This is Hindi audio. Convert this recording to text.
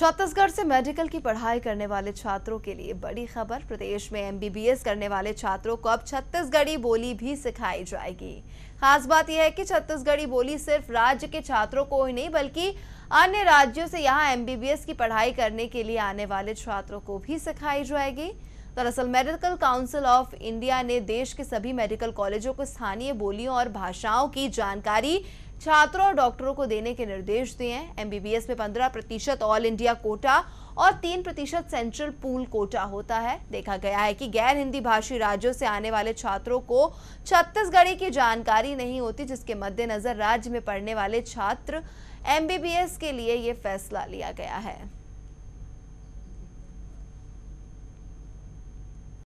छत्तीसगढ़ से मेडिकल की पढ़ाई करने वाले छात्रों के लिए बड़ी खबर। प्रदेश में एमबीबीएस करने वाले छात्रों को अब छत्तीसगढ़ी बोली भी सिखाई जाएगी। खास बात यह है कि छत्तीसगढ़ी बोली सिर्फ राज्य के छात्रों को ही नहीं बल्कि अन्य राज्यों से यहां एमबीबीएस की पढ़ाई करने के लिए आने वाले छात्रों को भी सिखाई जाएगी। दरअसल मेडिकल काउंसिल ऑफ इंडिया ने देश के सभी मेडिकल कॉलेजों को स्थानीय बोलियों और भाषाओं की जानकारी छात्रों और डॉक्टरों को देने के निर्देश दिए हैं। एमबीबीएस में 15% ऑल इंडिया कोटा और 3% सेंट्रल पूल कोटा होता है। देखा गया है कि गैर हिंदी भाषी राज्यों से आने वाले छात्रों को छत्तीसगढ़ी की जानकारी नहीं होती, जिसके मद्देनजर राज्य में पढ़ने वाले छात्र एमबीबीएस के लिए ये फैसला लिया गया है।